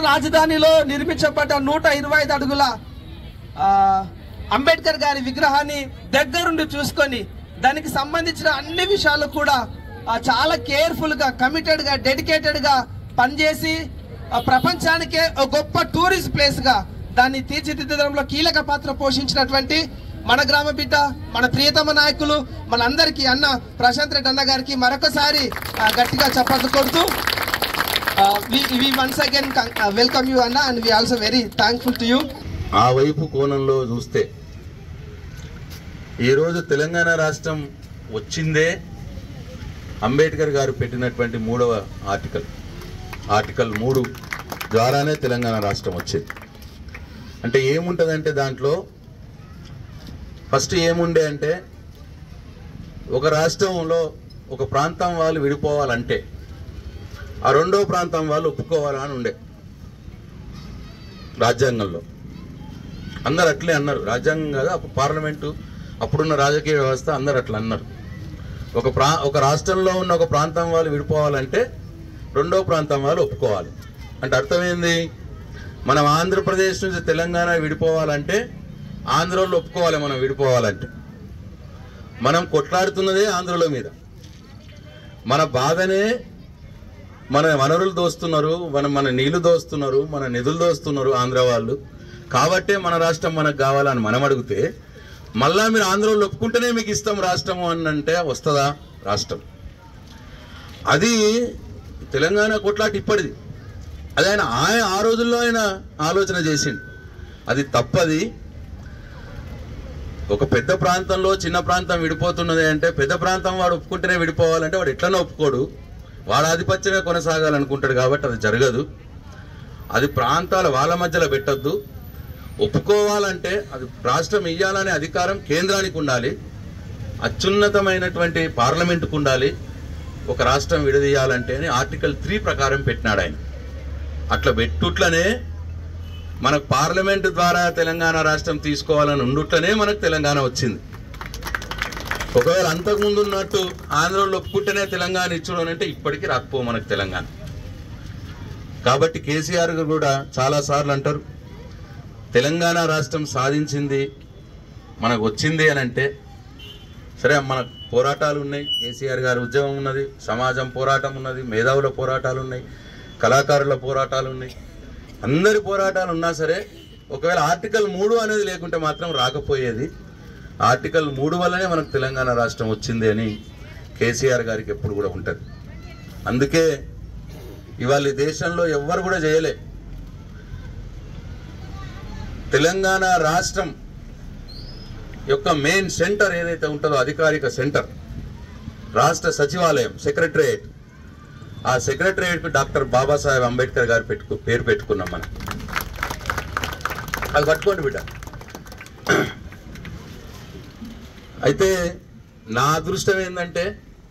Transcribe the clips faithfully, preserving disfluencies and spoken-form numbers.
రాజధానిలో నిర్మించబడ్డ నూట ఇరవై ఐదు అడుగుల అంబేద్కర్ గారి విగ్రహాన్ని దగ్గరుండి చూసుకొని దానికి సంబంధించిన అన్ని విషయాలు కూడా చాలా కేర్ఫుల్ గా కమిటెడ్ గా డెడికేటెడ్ గా పనిచేసి ప్రపంచానికే ఒక గొప్ప టూరిస్ట్ ప్లేస్ గా దాన్ని తీర్చిదిద్దడంలో కీలక పాత్ర పోషించినటువంటి మన గ్రామ బిడ్డ, మన ప్రియతమ నాయకులు, మనందరికీ అన్న ప్రశాంత్ రెడ్డి అన్న గారికి మరొకసారి గట్టిగా చప్పట్లు కొడుతూ we once again welcome you అన్న, and we also very thankful to you. ఆ వైపు కోణంలో చూస్తే ఈరోజు తెలంగాణ రాష్ట్రం వచ్చిందే అంబేద్కర్ గారు పెట్టినటువంటి మూడవ ఆర్టికల్ ఆర్టికల్ మూడు ద్వారానే తెలంగాణ రాష్ట్రం వచ్చింది. అంటే ఏముంటుందంటే దాంట్లో ఫస్ట్ ఏముండే అంటే ఒక రాష్ట్రంలో ఒక ప్రాంతం వాళ్ళు విడిపోవాలంటే ఆ రెండో ప్రాంతం వాళ్ళు ఒప్పుకోవాలని ఉండే రాజ్యాంగంలో. అందరు అట్లే అన్నారు, రాజ్యాంగం కదా అప్పుడు పార్లమెంటు అప్పుడున్న రాజకీయ వ్యవస్థ అందరు అట్లా అన్నారు. ఒక ప్రా ఒక రాష్ట్రంలో ఉన్న ఒక ప్రాంతం వాళ్ళు విడిపోవాలంటే రెండో ప్రాంతం వాళ్ళు ఒప్పుకోవాలి. అంటే అర్థమైంది, మనం ఆంధ్రప్రదేశ్ నుంచి తెలంగాణ విడిపోవాలంటే ఆంధ్రలో ఒప్పుకోవాలి. మనం విడిపోవాలంటే మనం కొట్లాడుతున్నదే ఆంధ్రలో మీద. మన బాధనే మన వనరులు దోస్తున్నారు, మన మన నీళ్లు దోస్తున్నారు, మన నిధులు దోస్తున్నారు ఆంధ్ర వాళ్ళు. కాబట్టే మన రాష్ట్రం మనకు కావాలని మనం అడిగితే మళ్ళా మీరు ఆంధ్రలో ఒప్పుకుంటేనే మీకు ఇస్తాం రాష్ట్రము అని అంటే వస్తుందా రాష్ట్రం? అది తెలంగాణ కొట్లాట ఇప్పటిది. అది ఆయన ఆయన ఆ రోజుల్లో ఆయన ఆలోచన చేసిండు. అది తప్పది. ఒక పెద్ద ప్రాంతంలో చిన్న ప్రాంతం విడిపోతున్నది అంటే పెద్ద ప్రాంతం వాడు ఒప్పుకుంటేనే విడిపోవాలంటే వాడు ఎట్లనో ఒప్పుకోడు, వాడు ఆధిపత్యమే కొనసాగాలనుకుంటాడు. కాబట్టి అది జరగదు. అది ప్రాంతాల వాళ్ళ మధ్యలో పెట్టద్దు. ఒప్పుకోవాలంటే అది రాష్ట్రం ఇయ్యాలనే అధికారం కేంద్రానికి ఉండాలి, అత్యున్నతమైనటువంటి పార్లమెంటుకు ఉండాలి. ఒక రాష్ట్రం విడదీయాలంటే అని ఆర్టికల్ త్రీ ప్రకారం పెట్టినాడు ఆయన. అట్లా పెట్టుట్లనే మనకు పార్లమెంటు ద్వారా తెలంగాణ రాష్ట్రం తీసుకోవాలని ఉండుట్లనే మనకు తెలంగాణ వచ్చింది. ఒకవేళ అంతకుముందు ఉన్నట్టు ఆంధ్రలో ఒప్పుకుంటేనే తెలంగాణ ఇచ్చడం అంటే ఇప్పటికీ రాకపో మనకు తెలంగాణ. కాబట్టి కేసీఆర్ గారు కూడా చాలాసార్లు అంటారు, తెలంగాణ రాష్ట్రం సాధించింది మనకు వచ్చింది అని అంటే సరే, మన పోరాటాలు ఉన్నాయి, కేసీఆర్ గారి ఉద్యమం ఉన్నది, సమాజం పోరాటం ఉన్నది, మేధావుల పోరాటాలు ఉన్నాయి, కళాకారుల పోరాటాలు ఉన్నాయి, అందరి పోరాటాలు ఉన్నా సరే ఒకవేళ ఆర్టికల్ మూడు అనేది లేకుంటే మాత్రం రాకపోయేది. ఆర్టికల్ మూడు వల్లనే మనకు తెలంగాణ రాష్ట్రం వచ్చింది అని కేసీఆర్ గారికి ఎప్పుడు కూడా ఉంటుంది. అందుకే ఇవాళ ఈ దేశంలో ఎవ్వరు కూడా చేయలే. తెలంగాణ రాష్ట్రం యొక్క మెయిన్ సెంటర్ ఏదైతే ఉంటుందో అధికారిక సెంటర్ రాష్ట్ర సచివాలయం సెక్రటరియట్, ఆ సెక్రటరియట్కు డాక్టర్ బాబాసాహెబ్ అంబేద్కర్ గారు పెట్టుకు పేరు పెట్టుకున్నాం మనం. అది పట్టుకోండి బిడ్డ. అయితే నా అదృష్టం ఏంటంటే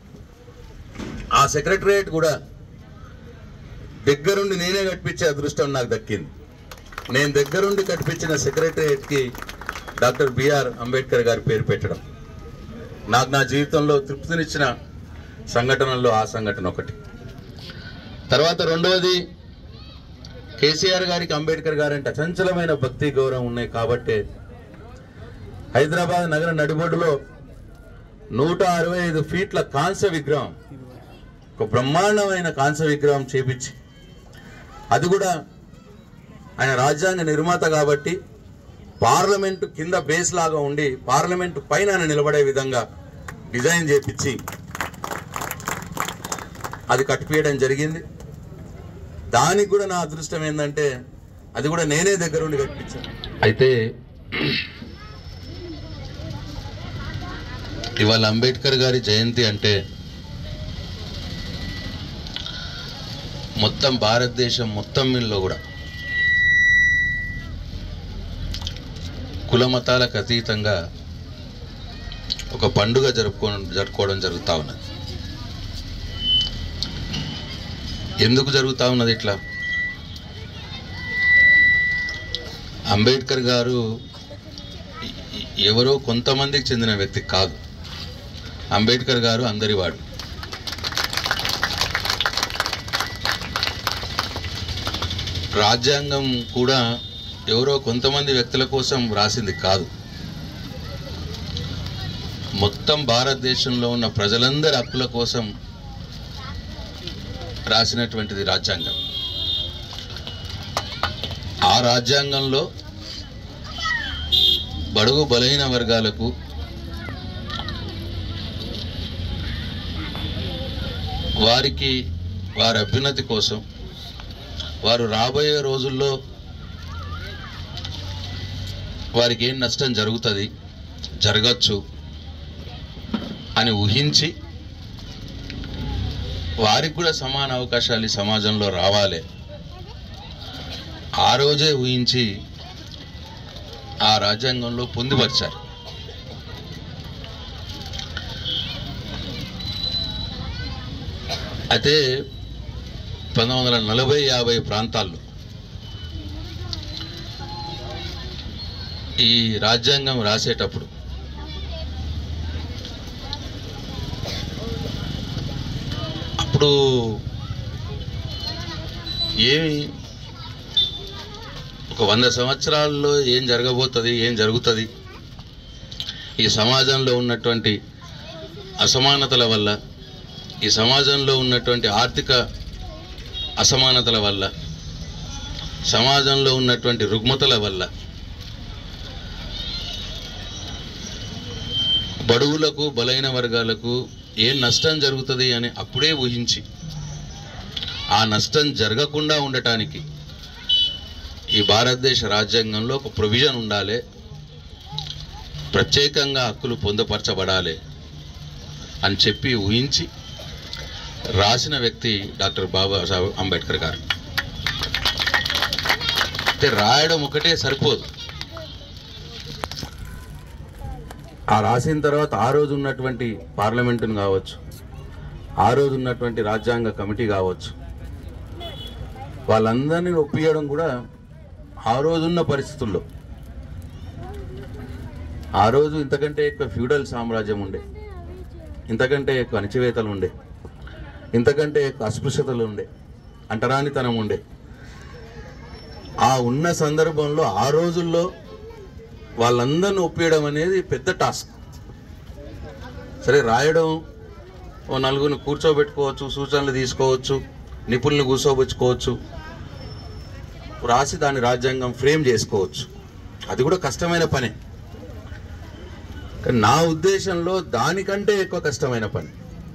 ఆ సెక్రటరియట్ కూడా దగ్గరుండి నేనే కట్టించే అదృష్టం నాకు దక్కింది. నేను దగ్గరుండి కట్టించిన సెక్రటరియట్కి డాక్టర్ బిఆర్ అంబేద్కర్ గారి పేరు పెట్టడం నాకు నా జీవితంలో తృప్తినిచ్చిన సంఘటనల్లో ఆ సంఘటన ఒకటి. తర్వాత రెండవది, కేసీఆర్ గారికి అంబేద్కర్ గారు అంటే అచంచలమైన భక్తి గౌరవం ఉన్నాయి. కాబట్టి హైదరాబాద్ నగర నడిబొడ్డులో నూట అరవై ఐదు ఫీట్ల కాంస్య విగ్రహం, ఒక బ్రహ్మాండమైన కాంస్య విగ్రహం చేపించి, అది కూడా ఆయన రాజ్యాంగ నిర్మాత కాబట్టి పార్లమెంటు కింద బేస్ లాగా ఉండి పార్లమెంటు పైన ఆయన నిలబడే విధంగా డిజైన్ చేపించి అది కట్టిపేయడం జరిగింది. దానికి కూడా నా అదృష్టం ఏంటంటే అది కూడా నేనే దగ్గరుండి కట్టించాను. అయితే ఇవాళ అంబేద్కర్ గారి జయంతి అంటే మొత్తం భారతదేశం మొత్తం మీలో కూడా కుల మతాలకు అతీతంగా ఒక పండుగ జరుపుకో జరుపుకోవడం జరుగుతూ ఉన్నది. ఎందుకు జరుగుతూ ఉన్నది ఇట్లా? అంబేద్కర్ గారు ఎవరో కొంతమందికి చెందిన వ్యక్తి కాదు. అంబేద్కర్ గారు అందరివాడు. రాజ్యాంగం కూడా ఎవరో కొంతమంది వ్యక్తుల కోసం రాసింది కాదు. మొత్తం భారతదేశంలో ఉన్న ప్రజలందరి హక్కుల కోసం రాసినటువంటిది రాజ్యాంగం. ఆ రాజ్యాంగంలో బడుగు బలహీన వర్గాలకు వారికి వారి అభ్యున్నతి కోసం వారు రాబోయే రోజుల్లో వారికి ఏం నష్టం జరుగుతుంది జరగచ్చు అని ఊహించి వారికి కూడా సమాన అవకాశాలు ఈ సమాజంలో రావాలి ఆ రోజే ఊహించి ఆ రాజ్యాంగంలో పొందుపరిచారు. అయితే పంతొమ్మిది వందల నలభై యాభై ప్రాంతాల్లో ఈ రాజ్యాంగం రాసేటప్పుడు అప్పుడు ఏమి ఒక వంద సంవత్సరాల్లో ఏం జరగబోతుంది ఏం జరుగుతుంది ఈ సమాజంలో ఉన్నటువంటి అసమానతల వల్ల ఈ సమాజంలో ఉన్నటువంటి ఆర్థిక అసమానతల వల్ల సమాజంలో ఉన్నటువంటి రుగ్మతల వల్ల బడుగులకు బలైన వర్గాలకు ఏ నష్టం జరుగుతుంది అని అప్పుడే ఊహించి ఆ నష్టం జరగకుండా ఉండటానికి ఈ భారతదేశ రాజ్యాంగంలో ఒక ప్రొవిజన్ ఉండాలి, ప్రత్యేకంగా హక్కులు పొందుపరచబడాలి అని చెప్పి ఊహించి రాసిన వ్యక్తి డాక్టర్ బాబాసాహెబ్ అంబేద్కర్ గారు. అంటే రాయడం ఒకటే సరిపోదు, ఆ రాసిన తర్వాత ఆ రోజు ఉన్నటువంటి పార్లమెంటును కావచ్చు, ఆ రోజు ఉన్నటువంటి రాజ్యాంగ కమిటీ కావచ్చు, వాళ్ళందరినీ ఒప్పియడం కూడా ఆ రోజున్న పరిస్థితుల్లో. ఆ రోజు ఇంతకంటే ఎక్కువ ఫ్యూడల్ సామ్రాజ్యం ఉండే, ఇంతకంటే ఎక్కువ అణచివేతలు ఉండే, ఇంతకంటే ఎక్కువ అస్పృశ్యతలు ఉండే, అంటరానితనం ఉండే. ఆ ఉన్న సందర్భంలో ఆ రోజుల్లో వాళ్ళందరిని ఒప్పియడం అనేది పెద్ద టాస్క్. సరే రాయడం ఓ నలుగురిని కూర్చోబెట్టుకోవచ్చు, సూచనలు తీసుకోవచ్చు, నిపుణులను కూర్చోబెచ్చుకోవచ్చు, రాసి దాని రాజ్యాంగం ఫ్రేమ్ చేసుకోవచ్చు, అది కూడా కష్టమైన పనే. కానీ నా ఉద్దేశంలో దానికంటే ఎక్కువ కష్టమైన పని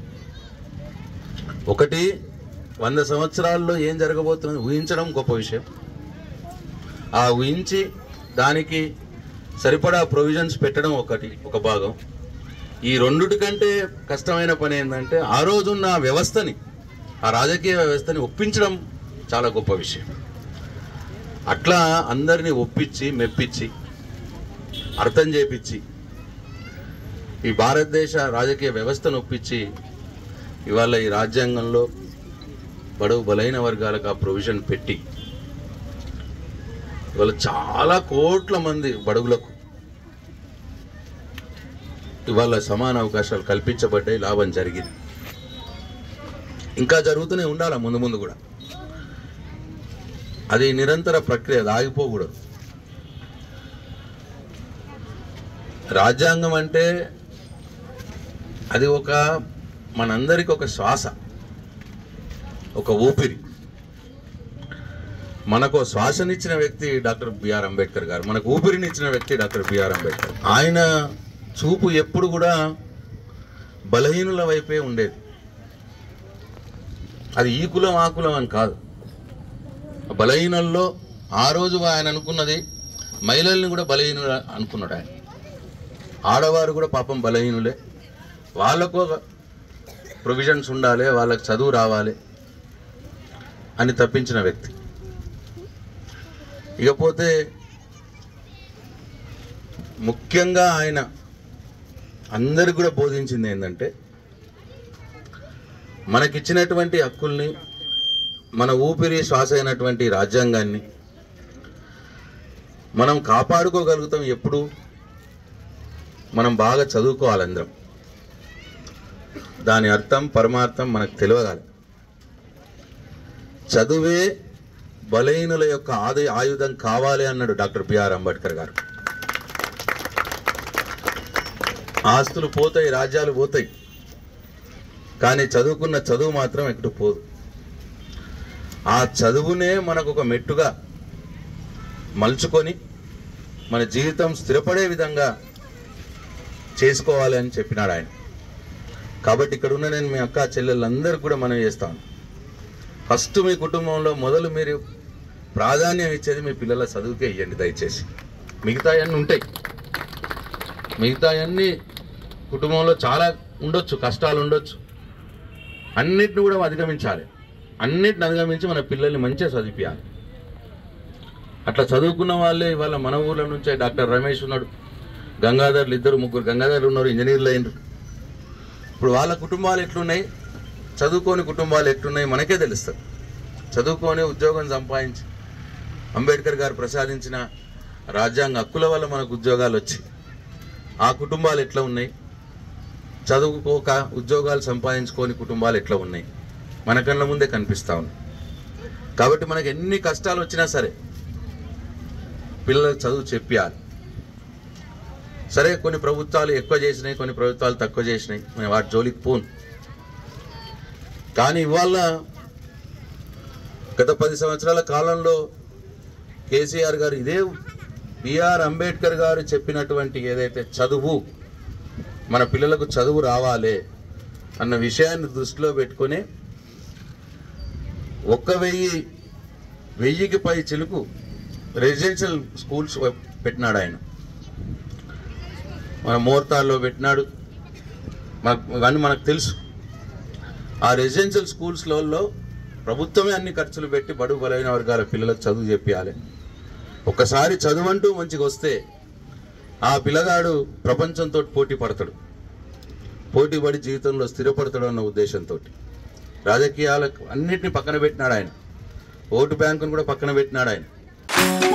ఒకటి, వంద సంవత్సరాల్లో ఏం జరగబోతుందని ఊహించడం గొప్ప విషయం. ఆ ఊహించి దానికి సరిపడా ప్రొవిజన్స్ పెట్టడం ఒకటి ఒక భాగం. ఈ రెండుటి కంటే కష్టమైన పని ఏంటంటే ఆ రోజున్న వ్యవస్థని, ఆ రాజకీయ వ్యవస్థని ఒప్పించడం చాలా గొప్ప విషయం. అట్లా అందరినీ ఒప్పించి మెప్పించి అర్థం చేపించి ఈ భారతదేశ రాజకీయ వ్యవస్థను ఒప్పించి ఇవాళ ఈ రాజ్యాంగంలో బడుగు బలైన వర్గాలకు ఆ ప్రొవిజన్ పెట్టి ఇవాళ చాలా కోట్ల మంది బడుగులకు ఇవాళ సమాన అవకాశాలు కల్పించబడ్డాయి, లాభం జరిగింది. ఇంకా జరుగుతూనే ఉండాలి ముందు ముందు కూడా. అది నిరంతర ప్రక్రియ, అది ఆగిపోకూడదు. రాజ్యాంగం అంటే అది ఒక మనందరికి ఒక శ్వాస, ఒక ఊపిరి. మనకు శ్వాసనిచ్చిన వ్యక్తి డాక్టర్ బిఆర్ అంబేద్కర్ గారు, మనకు ఊపిరినిచ్చిన వ్యక్తి డాక్టర్ బిఆర్ అంబేద్కర్. ఆయన చూపు ఎప్పుడు కూడా బలహీనుల వైపే ఉండేది. అది ఈ కులం ఆ కులం అని కాదు. బలహీనుల్లో ఆ రోజు ఆయన అనుకున్నది మహిళల్ని కూడా బలహీనులు అనుకున్నాడు ఆయన. ఆడవారు కూడా పాపం బలహీనులే, వాళ్ళకు ప్రొవిజన్స్ ఉండాలి, వాళ్ళకి చదువు రావాలి అని తప్పించిన వ్యక్తి. ఇకపోతే ముఖ్యంగా ఆయన అందరికి కూడా బోధించింది ఏంటంటే మనకిచ్చినటువంటి హక్కుల్ని, మన ఊపిరి శ్వాస అయినటువంటి రాజ్యాంగాన్ని మనం కాపాడుకోగలుగుతాం ఎప్పుడు మనం బాగా చదువుకోవాలి అందరం. దాని అర్థం పరమార్థం మనకు తెలియగాలి. చదువే బలహీనుల యొక్క ఆది ఆయుధం కావాలి అన్నాడు డాక్టర్ బిఆర్ అంబేద్కర్ గారు. ఆస్తులు పోతాయి, రాజ్యాలు పోతాయి, కానీ చదువుకున్న చదువు మాత్రం ఎక్కడికి పోదు. ఆ చదువునే మనకు ఒక మెట్టుగా మలుచుకొని మన జీవితం స్థిరపడే విధంగా చేసుకోవాలి అని చెప్పినాడు ఆయన. కాబట్టి ఇక్కడ ఉన్న నేను మీ అక్క చెల్లెళ్ళందరికీ కూడా మనం చేస్తాను. ఫస్ట్ మీ కుటుంబంలో మొదలు మీరు ప్రాధాన్యం ఇచ్చేది మీ పిల్లల చదువుకే ఇవ్వండి దయచేసి. మిగతా అన్నీ ఉంటాయి, మిగతా అన్నీ కుటుంబంలో చాలా ఉండొచ్చు, కష్టాలు ఉండొచ్చు, అన్నిటిని కూడా అధిగమించాలి. అన్నిటిని అధిగమించి మన పిల్లల్ని మంచిగా చదివించాలి. అట్లా చదువుకున్న వాళ్ళే ఇవాళ మన ఊర్ల నుంచే డాక్టర్ రమేష్ ఉన్నాడు, గంగాధర్లు ఇద్దరు ముగ్గురు గంగాధర్లు ఉన్నారు, ఇంజనీర్లు అయినరు. ఇప్పుడు వాళ్ళ కుటుంబాలు ఎట్లున్నాయి, చదువుకోని కుటుంబాలు ఎట్లున్నాయి మనకే తెలుస్తుంది. చదువుకొని ఉద్యోగం సంపాదించి అంబేద్కర్ గారు ప్రసాదించిన రాజ్యాంగ హక్కుల వల్ల మనకు ఉద్యోగాలు వచ్చి ఆ కుటుంబాలు ఎట్లా ఉన్నాయి, చదువుకోక ఉద్యోగాలు సంపాదించుకొని కుటుంబాలు ఎట్లా ఉన్నాయి మన కళ్ళ ముందే కనిపిస్తూ ఉన్నాయి. కాబట్టి మనకు ఎన్ని కష్టాలు వచ్చినా సరే పిల్లలకు చదువు చెప్పాలి. సరే కొన్ని ప్రభుత్వాలు ఎక్కువ చేసినాయి, కొన్ని ప్రభుత్వాలు తక్కువ చేసినాయి, మేము వాటి జోలికి పోను. కానీ ఇవాళ గత పది సంవత్సరాల కాలంలో కేసీఆర్ గారు ఇదే బిఆర్ అంబేద్కర్ గారు చెప్పినటువంటి ఏదైతే చదువు, మన పిల్లలకు చదువు రావాలి అన్న విషయాన్ని దృష్టిలో పెట్టుకొని ఒక్క వెయ్యి వెయ్యికి పై చిలుకు రెసిడెన్షియల్ స్కూల్స్ పెట్టినాడు ఆయన. మన మోర్తాల్లో పెట్టినాడు, మనకు ఇవన్నీ మనకు తెలుసు. ఆ రెసిడెన్షియల్ స్కూల్స్లలో ప్రభుత్వమే అన్ని ఖర్చులు పెట్టి బడుగు బలైన వర్గాల పిల్లలకు చదువు చెప్పాలి. ఒక్కసారి చదువు అంటూ మంచిగా వస్తే ఆ పిల్లగాడు ప్రపంచంతో పోటీ పడతాడు, పోటీ పడి జీవితంలో స్థిరపడతాడు అన్న ఉద్దేశంతో రాజకీయాలకు అన్నిటిని పక్కన పెట్టినాడు ఆయన. ఓటు బ్యాంకును కూడా పక్కన పెట్టినాడు ఆయన.